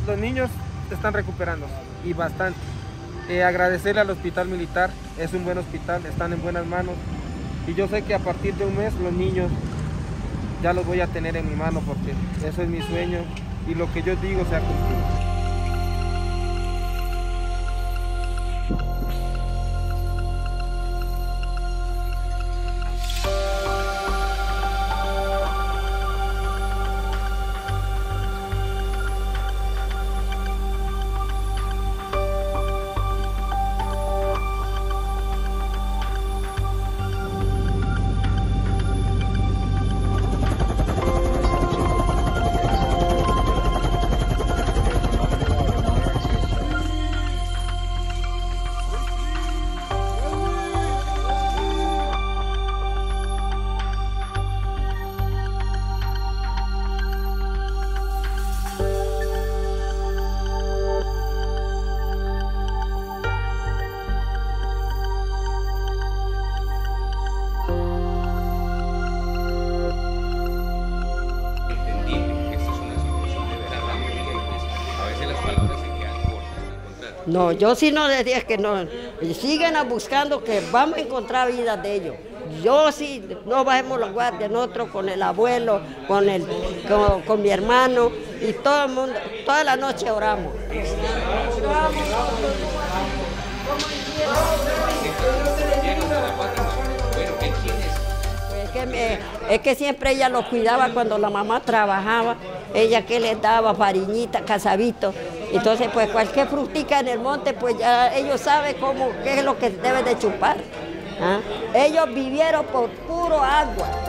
los niños están recuperando y bastante. Agradecerle al Hospital Militar, es un buen hospital, están en buenas manos y yo sé que a partir de un mes los niños ya los voy a tener en mi mano porque eso es mi sueño y lo que yo digo se ha cumplido. No, yo sí no les dije que no, sigan buscando que vamos a encontrar vidas de ellos. Yo sí, no bajemos los guardias, nosotros con el abuelo, con mi hermano y todo el mundo, toda la noche oramos. Es que siempre ella los cuidaba cuando la mamá trabajaba, ella que les daba fariñita, casabito. Entonces, pues cualquier frutica en el monte, pues ya ellos saben qué es lo que deben de chupar. ¿Ah? Ellos vivieron por puro agua.